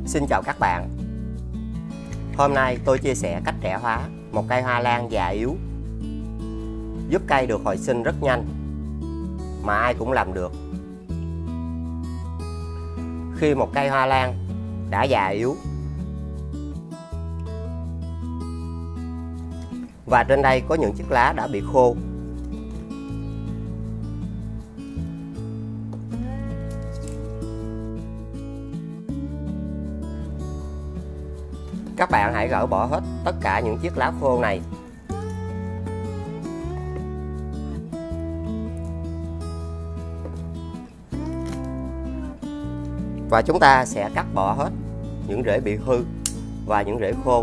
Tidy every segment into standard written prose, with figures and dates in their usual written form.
Xin chào các bạn. Hôm nay tôi chia sẻ cách trẻ hóa một cây hoa lan già yếu, giúp cây được hồi sinh rất nhanh, mà ai cũng làm được. Khi một cây hoa lan đã già yếu và trên đây có những chiếc lá đã bị khô, các bạn hãy gỡ bỏ hết tất cả những chiếc lá khô này. Và chúng ta sẽ cắt bỏ hết những rễ bị hư và những rễ khô.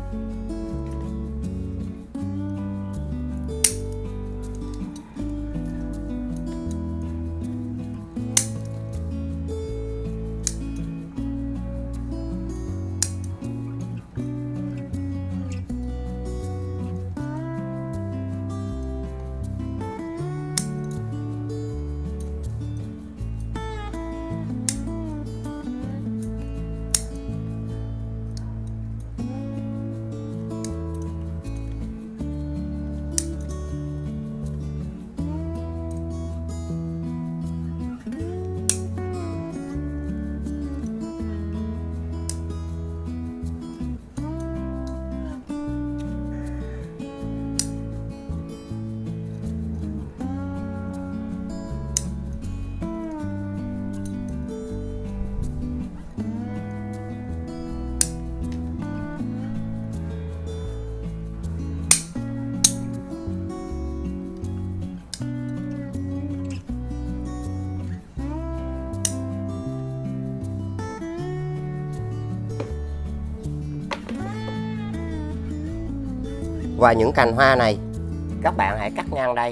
Và những cành hoa này các bạn hãy cắt ngang đây.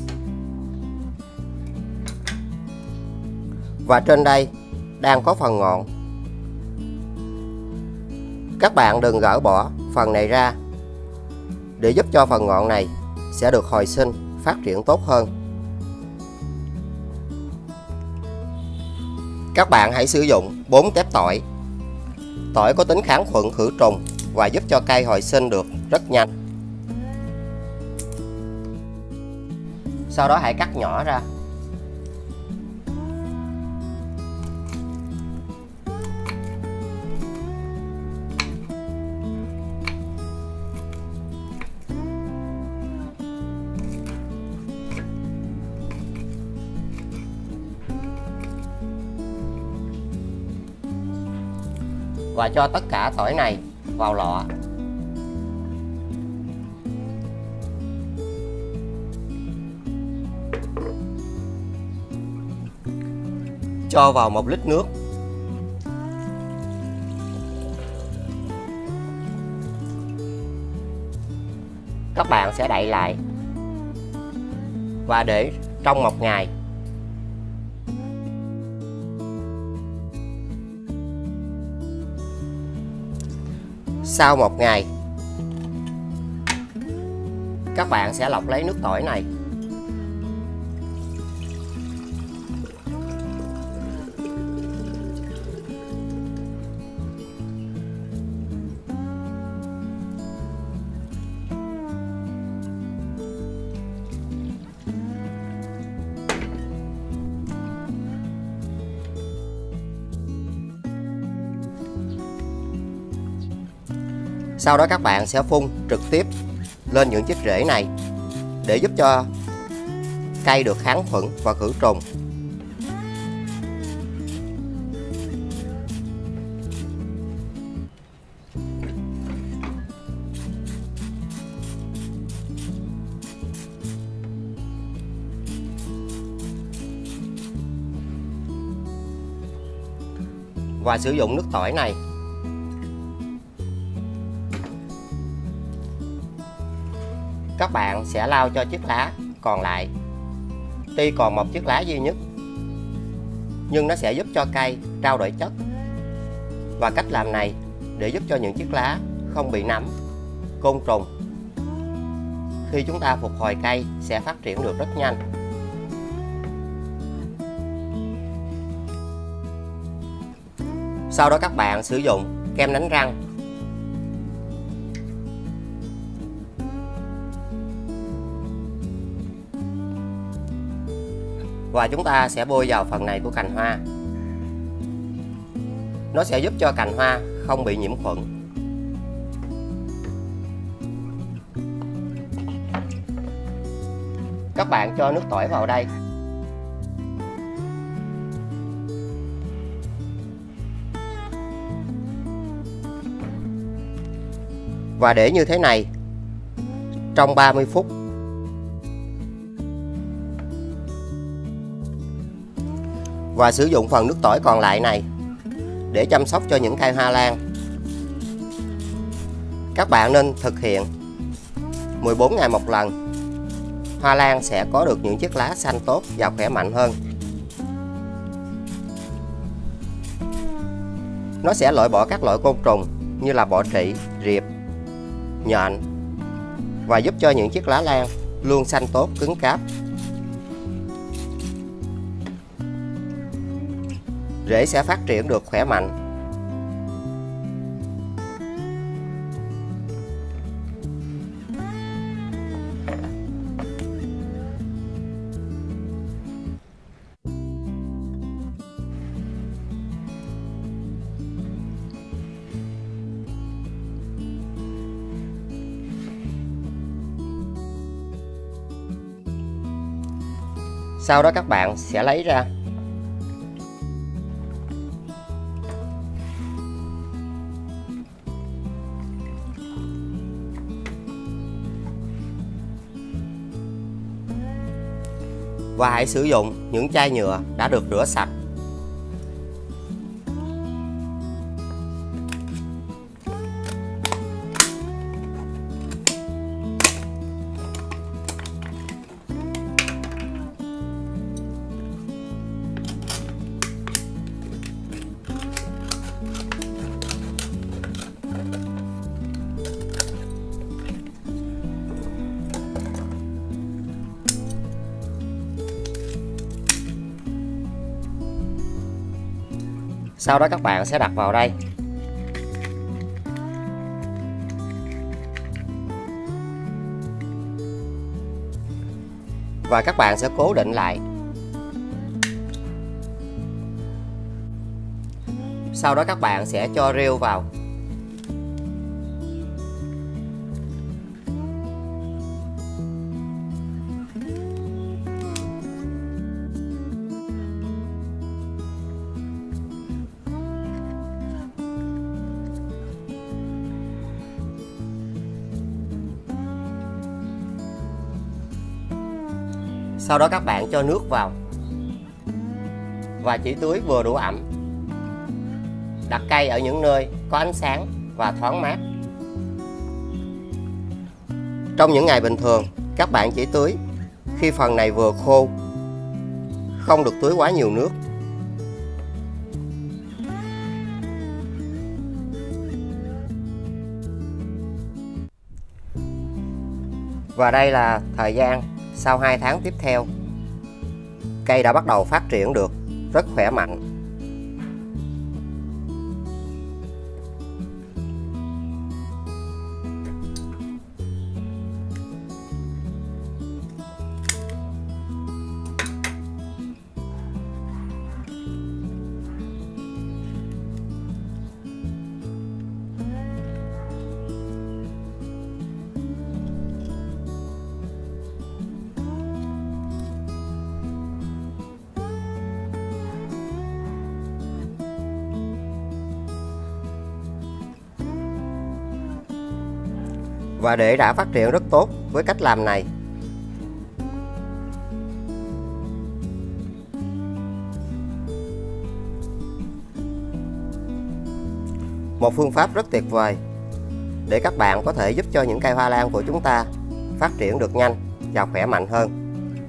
Và trên đây đang có phần ngọn. Các bạn đừng gỡ bỏ phần này ra để giúp cho phần ngọn này sẽ được hồi sinh, phát triển tốt hơn. Các bạn hãy sử dụng 4 tép tỏi. Tỏi có tính kháng khuẩn, khử trùng và giúp cho cây hồi sinh được rất nhanh. Sau đó hãy cắt nhỏ ra. Và cho tất cả tỏi này vào lọ. Cho vào 1 lít nước. Các bạn sẽ đậy lại và để trong 1 ngày. Sau 1 ngày, các bạn sẽ lọc lấy nước tỏi này. Sau đó các bạn sẽ phun trực tiếp lên những chiếc rễ này để giúp cho cây được kháng khuẩn và khử trùng. Và sử dụng nước tỏi này các bạn sẽ lau cho chiếc lá còn lại. Tuy còn một chiếc lá duy nhất, nhưng nó sẽ giúp cho cây trao đổi chất. Và cách làm này để giúp cho những chiếc lá không bị nấm, côn trùng. Khi chúng ta phục hồi cây sẽ phát triển được rất nhanh. Sau đó các bạn sử dụng kem đánh răng và chúng ta sẽ bôi vào phần này của cành hoa. Nó sẽ giúp cho cành hoa không bị nhiễm khuẩn. Các bạn cho nước tỏi vào đây. Và để như thế này trong 30 phút. Và sử dụng phần nước tỏi còn lại này để chăm sóc cho những cây hoa lan. Các bạn nên thực hiện 14 ngày một lần. Hoa lan sẽ có được những chiếc lá xanh tốt và khỏe mạnh hơn. Nó sẽ loại bỏ các loại côn trùng như là bọ trĩ, riệp, nhện và giúp cho những chiếc lá lan luôn xanh tốt, cứng cáp. Rễ sẽ phát triển được khỏe mạnh. Sau đó các bạn sẽ lấy ra. Và hãy sử dụng những chai nhựa đã được rửa sạch. Sau đó các bạn sẽ đặt vào đây. Và các bạn sẽ cố định lại. Sau đó các bạn sẽ cho rêu vào. Sau đó các bạn cho nước vào và chỉ tưới vừa đủ ẩm. Đặt cây ở những nơi có ánh sáng và thoáng mát. Trong những ngày bình thường, các bạn chỉ tưới khi phần này vừa khô, không được tưới quá nhiều nước. Và đây là thời gian sau 2 tháng tiếp theo. Cây đã bắt đầu phát triển được rất khỏe mạnh. Và để đã phát triển rất tốt với cách làm này, một phương pháp rất tuyệt vời để các bạn có thể giúp cho những cây hoa lan của chúng ta phát triển được nhanh và khỏe mạnh hơn.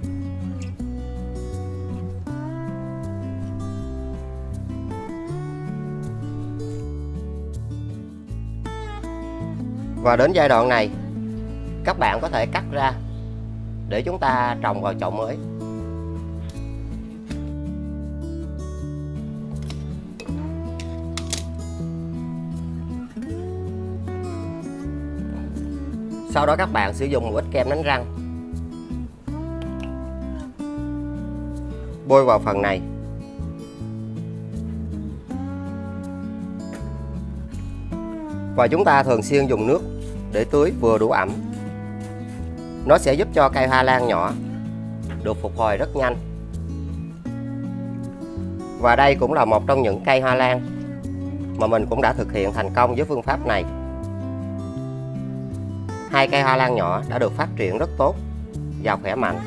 Và đến giai đoạn này, các bạn có thể cắt ra để chúng ta trồng vào chậu mới. Sau đó các bạn sử dụng một ít kem đánh răng bôi vào phần này. Và chúng ta thường xuyên dùng nước để tưới vừa đủ ẩm. Nó sẽ giúp cho cây hoa lan nhỏ được phục hồi rất nhanh. Và đây cũng là một trong những cây hoa lan mà mình cũng đã thực hiện thành công với phương pháp này. Hai cây hoa lan nhỏ đã được phát triển rất tốt và khỏe mạnh.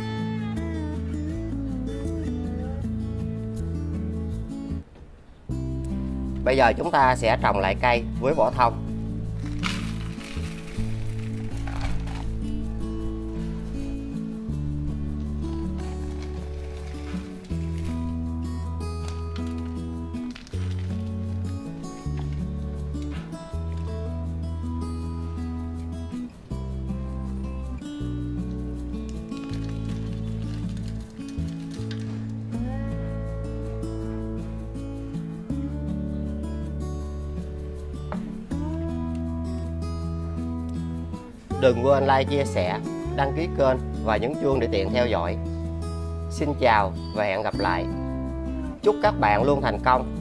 Bây giờ chúng ta sẽ trồng lại cây với vỏ thông. Đừng quên like, chia sẻ, đăng ký kênh và nhấn chuông để tiện theo dõi. Xin chào và hẹn gặp lại. Chúc các bạn luôn thành công